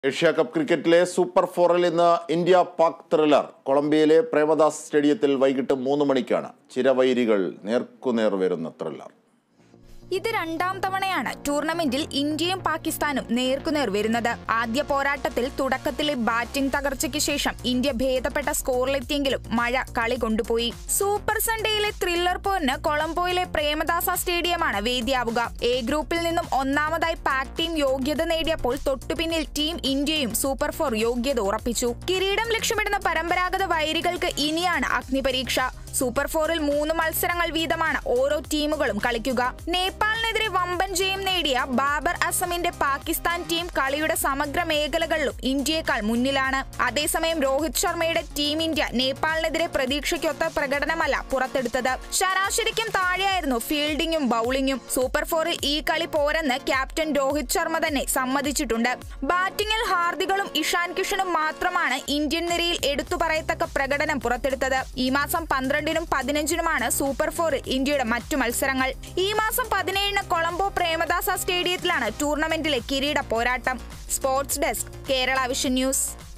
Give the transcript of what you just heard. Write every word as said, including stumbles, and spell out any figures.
Asia cup ക്രിക്കറ്റിലെ super ഫോറിൽ ഇന്ന് ഇന്ത്യ പാക് ത്രില്ലർ. കൊളംബിയയിലെ പ്രേമദാസ് സ്റ്റേഡിയത്തിൽ വൈകിട്ട് മൂന്ന് മണിക്കാണ് ചിരവൈരികൾ നേർക്കുനേർ വരുന്ന ത്രില്ലർ. ഇത് രണ്ടാം തവണയാണ് ടൂർണമെന്റിൽ ഇന്ത്യയും പാകിസ്ഥാനും നേർക്കുനേർ വരുന്നത്. ആദ്യ പോരാട്ടത്തിൽ തുടക്കത്തിലെ ബാറ്റിംഗ് തകർച്ചയ്ക്ക് ശേഷം ഇന്ത്യ ഭേദപ്പെട്ട സ്കോറിലെത്തിയെങ്കിലും മഴ കളി കൊണ്ടുപോയി. സൂപ്പർ സൺഡേയിലെ ത്രില്ലർ പോരിന് കൊളംബോയിലെ പ്രേമദാസ സ്റ്റേഡിയമാണ് വേദിയാവുക. എ ഗ്രൂപ്പിൽ നിന്നും ഒന്നാമതായി പാക് ടീം യോഗ്യത നേടിയപ്പോൾ തൊട്ടുപിന്നിൽ ടീം ഇന്ത്യയും സൂപ്പർ ഫോർ യോഗ്യത ഉറപ്പിച്ചു. കിരീടം ലക്ഷ്യമിടുന്ന പരമ്പരാഗത വൈരികൾക്ക് ഇനിയാണ് അഗ്നിപരീക്ഷ. സൂപ്പർ ഫോറിൽ മൂന്ന് മത്സരങ്ങൾ വീതമാണ് ഓരോ ടീമുകളും കളിക്കുക. നേപ്പാളിനെതിരെ വമ്പൻ ജയം നേടിയ ബാബർ അസമിന്റെ പാകിസ്ഥാൻ ടീം കളിയുടെ സമഗ്ര മേഖലകളിലും ഇന്ത്യയേക്കാൾ മുന്നിലാണ്. അതേസമയം രോഹിത് ശർമ്മയുടെ ടീം ഇന്ത്യ നേപ്പാളിനെതിരെ പ്രതീക്ഷയ്ക്കൊത്ത പ്രകടനമല്ല പുറത്തെടുത്തത്. ശരാശരിക്കും താഴെയായിരുന്നു ഫീൽഡിംഗും ബൌളിംഗും. സൂപ്പർ ഫോറിൽ ഈ കളി പോരെന്ന് ക്യാപ്റ്റൻ രോഹിത് ശർമ്മ തന്നെ സമ്മതിച്ചിട്ടുണ്ട്. ബാറ്റിംഗിൽ ഹാർദികളും ഇഷാൻ കിഷനും മാത്രമാണ് ഇന്ത്യൻ നിരയിൽ എടുത്തു പറയത്തക്ക പ്രകടനം പുറത്തെടുത്തത്. ഈ മാസം പന്ത്രണ്ട് ും പതിനഞ്ചിനുമാണ് സൂപ്പർ ഫോറിൽ ഇന്ത്യയുടെ മറ്റു മത്സരങ്ങൾ. ഈ മാസം പതിനേഴിന് കൊളംബോ പ്രേമദാസ സ്റ്റേഡിയത്തിലാണ് ടൂർണമെന്റിലെ കിരീട പോരാട്ടം. Sports desk, Kerala vision news.